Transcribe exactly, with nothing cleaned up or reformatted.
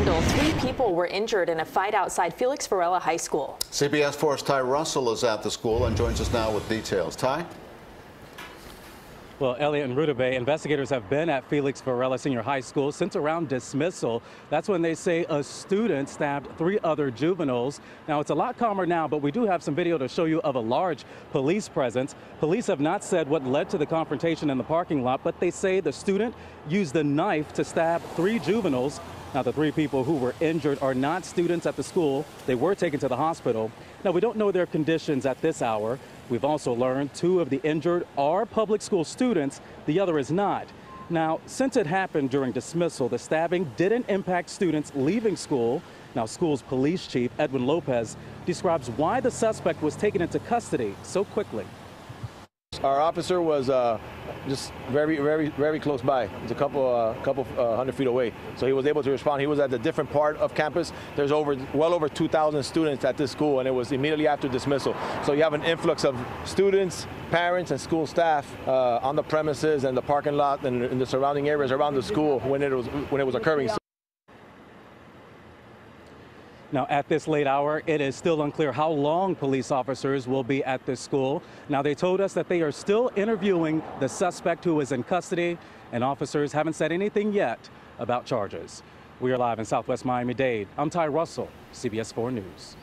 scandal. Three people were injured in a fight outside Felix Varela High School. C B S four's Ty Russell is at the school and joins us now with details. Ty? Well, Elliot and Rudabeh, investigators have been at Felix Varela Senior High School since around dismissal. That's when they say a student stabbed three other juveniles. Now, it's a lot calmer now, but we do have some video to show you of a large police presence. Police have not said what led to the confrontation in the parking lot, but they say the student used a knife to stab three juveniles. Now, the three people who were injured are not students at the school. They were taken to the hospital. Now, we don't know their conditions at this hour. We've also learned two of the injured are public school students. The other is not. Now, since it happened during dismissal, the stabbing didn't impact students leaving school. Now, school's police chief, Edwin Lopez, describes why the suspect was taken into custody so quickly. Our officer was uh, just very, very, very close by. It's a couple, uh, couple uh, hundred feet away, so he was able to respond. He was at a different part of campus. There's over, well over two thousand students at this school, and it was immediately after dismissal. So you have an influx of students, parents, and school staff uh, on the premises and the parking lot and in the surrounding areas around the school when it was when it was occurring. Now, at this late hour, it is still unclear how long police officers will be at this school. Now, they told us that they are still interviewing the suspect who is in custody, and officers haven't said anything yet about charges. We are live in Southwest Miami-Dade. I'm Ty Russell, C B S four News.